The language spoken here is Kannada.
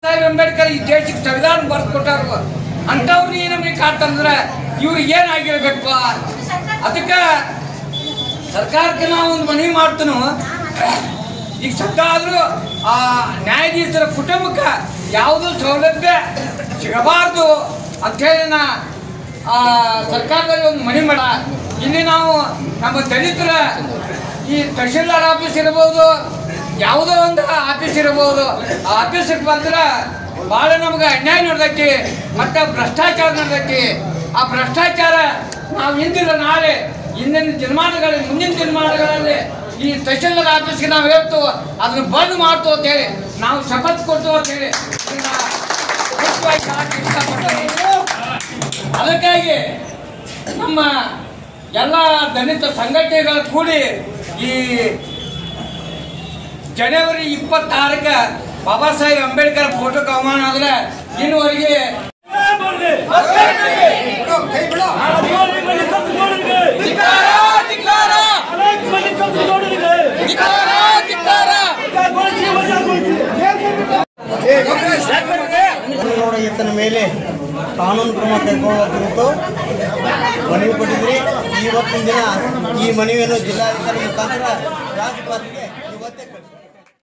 ಸಾಹೇಬ್ ಅಂಬೇಡ್ಕರ್ ಈ ದೇಶಕ್ಕೆ ಸಂವಿಧಾನ ಬರೆದು ಕೊಟ್ಟಾರ ಅಂತವ್ರು ನಮಗೆ ಕಾಡ್ತಂದ್ರೆ ಇವ್ರಿಗೆ ಏನಾಗಿರ್ಬೇಕು ಅದಕ್ಕೆ ಸರ್ಕಾರಕ್ಕೆ ನಾವು ಒಂದು ಮನವಿ ಮಾಡ್ತನು ಈಗ ಸತ್ತಾದರೂ ಆ ನ್ಯಾಯಾಧೀಶರ ಕುಟುಂಬಕ್ಕೆ ಯಾವುದೂ ಸೌಲಭ್ಯ ಸಿಗಬಾರ್ದು ಅಂಥೇಳಿ ನಾ ಸರ್ಕಾರದಲ್ಲಿ ಒಂದು ಮನವಿ ಮಾಡ ಇಲ್ಲಿ ನಾವು ನಮ್ಮ ದಲಿತರ ಈ ತಹಶೀಲ್ದಾರ್ ಆಫೀಸ್ ಇರ್ಬೋದು ಯಾವುದೋ ಒಂದು ಆಫೀಸ್ ಇರ್ಬೋದು ಆ ಆಫೀಸಿಗೆ ಬಂದ್ರೆ ಭಾಳ ನಮ್ಗೆ ಅನ್ಯಾಯ ನಡೆದೈತಿ ಮತ್ತು ಭ್ರಷ್ಟಾಚಾರ ನಡೆದೈತಿ ಆ ಭ್ರಷ್ಟಾಚಾರ ನಾವು ಇಂದಿಲ್ಲ ನಾಳೆ ಮುಂದಿನ ದಿನಮಾನಗಳಲ್ಲಿ ಈ ತಹಶೀಲ್ದಾರ್ ಆಫೀಸ್ಗೆ ನಾವು ಹೇಳ್ತು ಅದನ್ನು ಬಂದ್ ಮಾಡ್ತು ಅಂತೇಳಿ ನಾವು ಶಪಥ ಕೊಟ್ಟು ಅಂತೇಳಿ ಇಷ್ಟಪಡ್ತೀವಿ. ಅದಕ್ಕಾಗಿ ನಮ್ಮ ಎಲ್ಲ ದಲಿತ ಸಂಘಟನೆಗಳು ಕೂಡಿ ಈ ಜನವರಿ 26ಕ್ಕೆ ಬಾಬಾ ಸಾಹೇಬ್ ಅಂಬೇಡ್ಕರ್ ಫೋಟೋಕ್ಕೆ ಅವಮಾನ ಆದ್ರೆ ಇನ್ನುವರೆಗೆ ಈತನ ಮೇಲೆ ಕಾನೂನು ಕ್ರಮ ಕೈಗೊಳ್ಳುವ ಕುರಿತು ಮನವಿ ಕೊಟ್ಟಿದ್ರಿ. ಇವತ್ತಿನ ದಿನ ಈ ಮನವಿಯನ್ನು ಜಿಲ್ಲಾಧಿಕಾರಿ ಮುಖಾಂತರ ರಾಜ್ಯಪಾಲರಿಗೆ